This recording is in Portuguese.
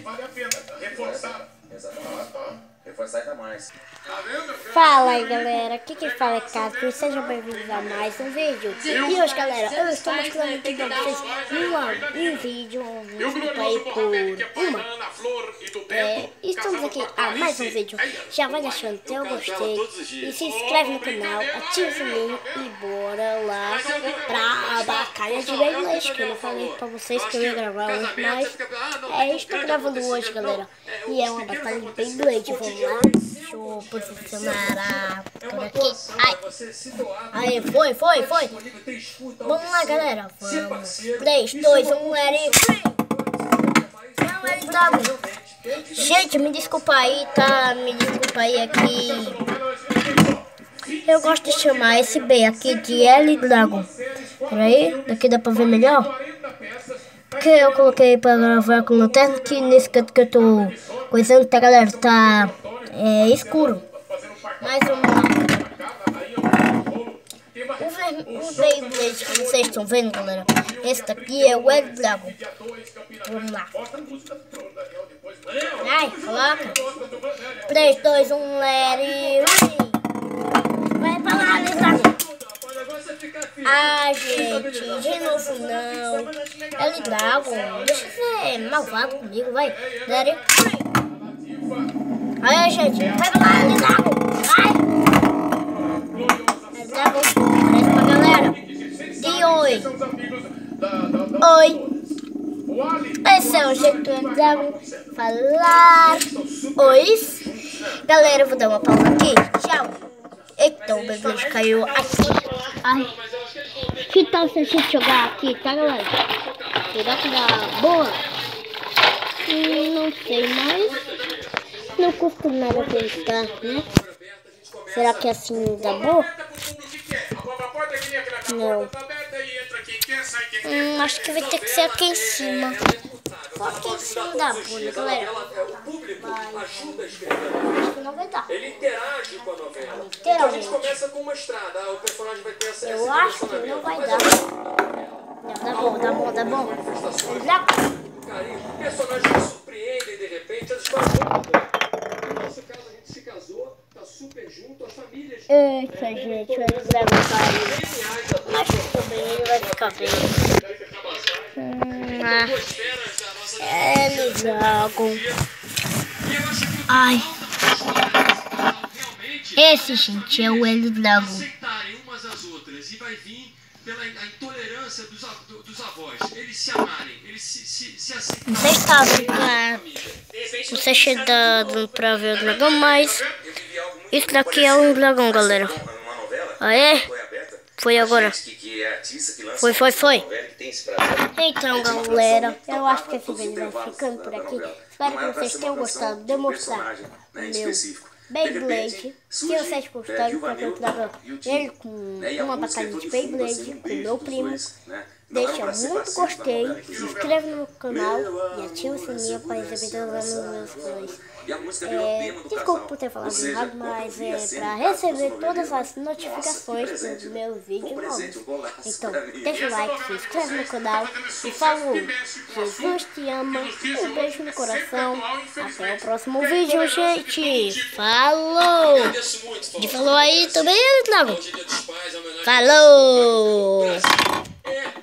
vale a pena reforçar. Exatamente. Reforçar ainda mais. Fala aí, galera, aqui quem fala é Cássio, sejam bem-vindos a mais um vídeo. E hoje, galera, eu estou mostrando aqui pra vocês um vídeo, desculpa aí por uma. Estamos aqui a mais um vídeo, já vai deixando teu gostei e se inscreve no canal, ativa o sininho e bora lá pra batalha de Beyblade, que eu não falei pra vocês que eu ia gravar hoje, mas estou gravando hoje, galera, e é uma batalha de Beyblade. Vamos lá, deixa eu posicionar a câmera aqui. Aí, foi. Vamos lá, galera. Vamos. 3, 2, 1, let it free. Não, ele tá. Gente, me desculpa aí, tá? Me desculpa aí aqui. Eu gosto de chamar esse B aqui de L Dragon. Peraí, daqui dá pra ver melhor? Porque eu coloquei pra gravar com lanterna, que nesse canto que eu tô coisando, tá, galera? Tá escuro. Mais uma. O Beyblade que vocês estão vendo, galera, esse daqui é o L Dragon. Vamos lá. Ai, coloca. 3, 2, 1, let it free. Vai pra lá, L Dragon. Ah, gente, de novo não. L Dragon, deixa eu ser malvado comigo, vai. Let it free. Aí, gente, vai pra lá, L Dragon. Vai. L Dragon, parece pra galera. E oi. Esse é o jeito do L Dragon falar oi. Galera, eu vou dar uma pausa aqui. Tchau. Eita, o Beyblade caiu aqui. Ai. Que tal se a gente jogar aqui, tá, galera? Será que dá boa? Não sei, mas não custa nada tentar, né? Será que assim dá boa? Não. Acho que vai ter que ser aqui em cima. Só aqui em cima dá boa, né, galera? Acho que não vai dar. Ele interage com a novela. Literalmente. Então a gente começa com uma estrada. O personagem vai ter essa Eu acho que não vai dar. Não, dá bom. Carinho, personagens surpreendem de repente. No nosso caso, a gente se casou, tá super junto, as famílias. Eita, gente, vai dar um carinho. Acho que também ele vai ficar bem. L Dragon. Ai. Esse, gente, é o L Dragon. Umas às outras e vai vir pela intolerância dos avós. Eles se amarem, eles se aceitam. Não sei se tá não sei se dá dando pra ver o dragão, mas isso daqui é um dragão, galera. Aê? Foi agora. Foi. Então, galera, eu acho que esse vídeo vai ficando por aqui. Espero que vocês tenham gostado de eu mostrar o meu Beyblade. Se vocês gostaram, porque eu trago ele com uma batalha de Beyblade com meu primo. Deixa muito gostei, se inscreve no canal e ativa o sininho para receber todas as meus coisas. Desculpa por ter falado errado, mas é para receber todas as notificações dos meus vídeos novos. Então, deixa o like, se inscreve no canal e falou! Jesus te ama, um beijo no coração, até o próximo vídeo, gente! Falou! E falou aí também, Thiago? Falou!